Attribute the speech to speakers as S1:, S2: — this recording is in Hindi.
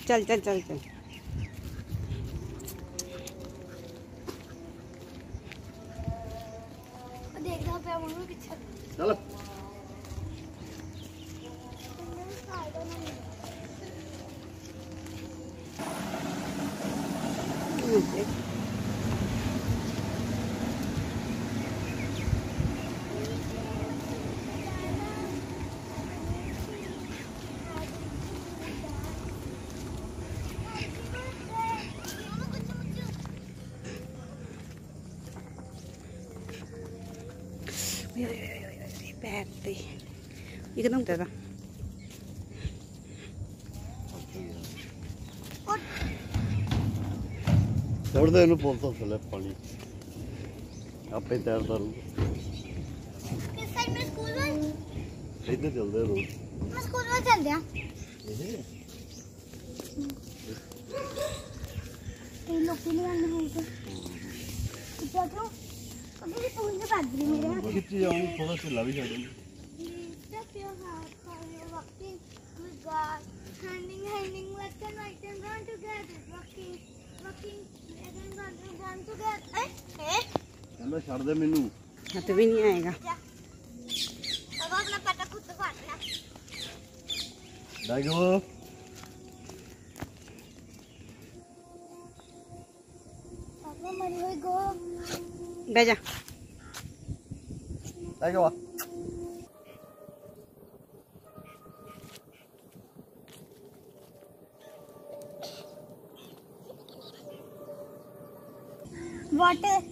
S1: चल चल चल चल।
S2: चलो
S1: पैर एकदम तेरा
S2: छोड़ दे पुल तो थले पानी आपे तैरता रहूं। इधर चलते रोज
S3: स्कूल में चल दिया लोग
S2: खिच्ची जाऊंगी थोड़ा चिल्ला भी छड़ूंगी। छड़ दे मैनू
S1: हाथ भी नहीं आएगा। बह जा
S3: वाटर